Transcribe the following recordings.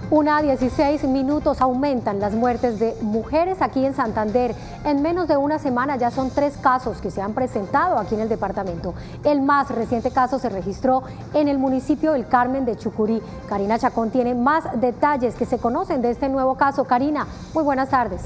1:16 aumentan las muertes de mujeres aquí en Santander. En menos de una semana ya son 3 casos que se han presentado aquí en el departamento. El más reciente caso se registró en el municipio del Carmen de Chucurí. Karina Chacón tiene más detalles que se conocen de este nuevo caso. Karina, muy buenas tardes.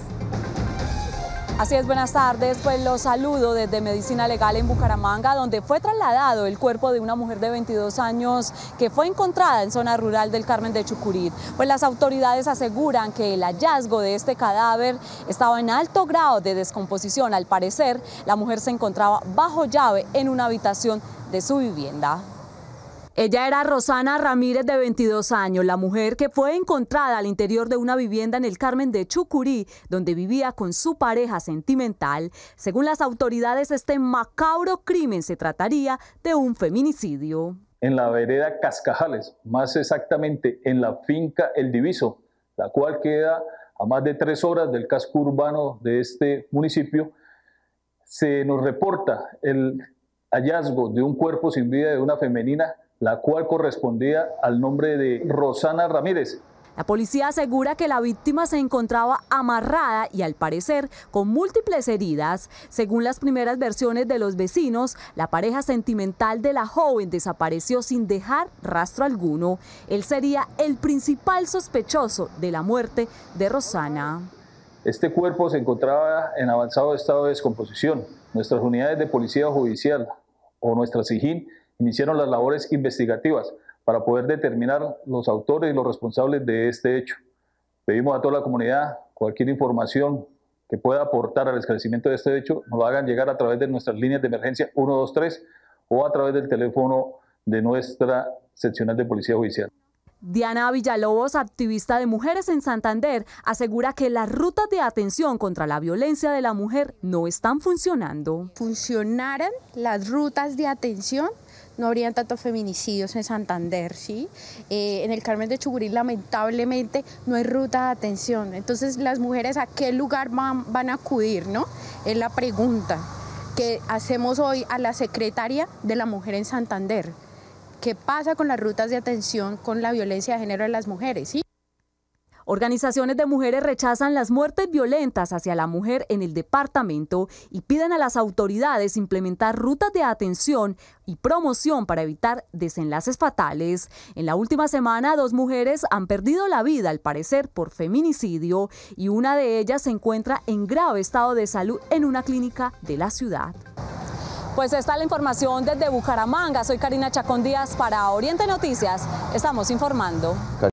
Así es, buenas tardes. Pues los saludo desde Medicina Legal en Bucaramanga, donde fue trasladado el cuerpo de una mujer de 22 años que fue encontrada en zona rural del Carmen de Chucurí. Pues las autoridades aseguran que el hallazgo de este cadáver estaba en alto grado de descomposición. Al parecer, la mujer se encontraba bajo llave en una habitación de su vivienda. Ella era Rosana Ramírez, de 22 años, la mujer que fue encontrada al interior de una vivienda en el Carmen de Chucurí, donde vivía con su pareja sentimental. Según las autoridades, este macabro crimen se trataría de un feminicidio. En la vereda Cascajales, más exactamente en la finca El Diviso, la cual queda a más de 3 horas del casco urbano de este municipio, se nos reporta el hallazgo de un cuerpo sin vida de una femenina, la cual correspondía al nombre de Rosana Ramírez. La policía asegura que la víctima se encontraba amarrada y al parecer con múltiples heridas. Según las primeras versiones de los vecinos, la pareja sentimental de la joven desapareció sin dejar rastro alguno. Él sería el principal sospechoso de la muerte de Rosana. Este cuerpo se encontraba en avanzado estado de descomposición. Nuestras unidades de policía judicial o nuestra SIJIN iniciaron las labores investigativas para poder determinar los autores y los responsables de este hecho. Pedimos a toda la comunidad cualquier información que pueda aportar al esclarecimiento de este hecho, nos lo hagan llegar a través de nuestras líneas de emergencia 123 o a través del teléfono de nuestra seccional de Policía Judicial. Diana Villalobos, activista de mujeres en Santander, asegura que las rutas de atención contra la violencia de la mujer no están funcionando. Funcionaran las rutas de atención, no habrían tantos feminicidios en Santander, ¿sí? En el Carmen de Chucurí lamentablemente no hay ruta de atención. Entonces, las mujeres, ¿a qué lugar van a acudir, no? Es la pregunta que hacemos hoy a la secretaria de la mujer en Santander. ¿Qué pasa con las rutas de atención con la violencia de género de las mujeres? ¿Sí? Organizaciones de mujeres rechazan las muertes violentas hacia la mujer en el departamento y piden a las autoridades implementar rutas de atención y promoción para evitar desenlaces fatales. En la última semana, 2 mujeres han perdido la vida, al parecer por feminicidio, y una de ellas se encuentra en grave estado de salud en una clínica de la ciudad. Pues esta es la información desde Bucaramanga. Soy Karina Chacón Díaz para Oriente Noticias. Estamos informando.